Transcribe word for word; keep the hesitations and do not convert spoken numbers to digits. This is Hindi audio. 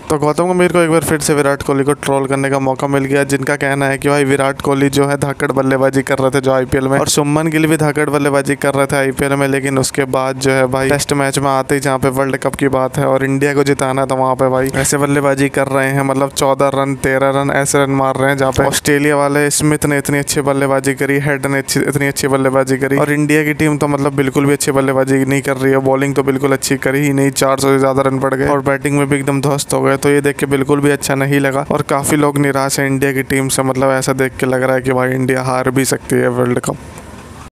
तो गौतम गंभीर को एक बार फिर से विराट कोहली को ट्रोल करने का मौका मिल गया, जिनका कहना है कि भाई विराट कोहली जो है धाकड़ बल्लेबाजी कर रहे थे जो आईपीएल में, और शुभमन गिल भी धाकड़ बल्लेबाजी कर रहे थे आईपीएल में, लेकिन उसके बाद जो है भाई टेस्ट मैच में आते ही जहाँ पे वर्ल्ड कप की बात है और इंडिया को जिताना था वहाँ पे भाई ऐसे बल्लेबाजी कर रहे हैं, मतलब चौदह रन तेरह रन ऐसे रन मार रहे हैं जहाँ पे ऑस्ट्रेलिया वाले स्मिथ ने इतनी अच्छी बल्लेबाजी करी, हेड ने इतनी अच्छी बल्लेबाजी करी, और इंडिया की टीम तो मतलब बिल्कुल भी अच्छी बल्लेबाजी नहीं कर रही है। बॉलिंग तो बिल्कुल अच्छी करी ही नहीं, चार सौ से ज्यादा रन पड़ गए और बैटिंग में भी एकदम ध्वस्त हो गए। तो ये देख के बिल्कुल भी अच्छा नहीं लगा और काफी लोग निराश है इंडिया की टीम से, मतलब ऐसा देख के लग रहा है कि भाई इंडिया हार भी सकती है वर्ल्ड कप।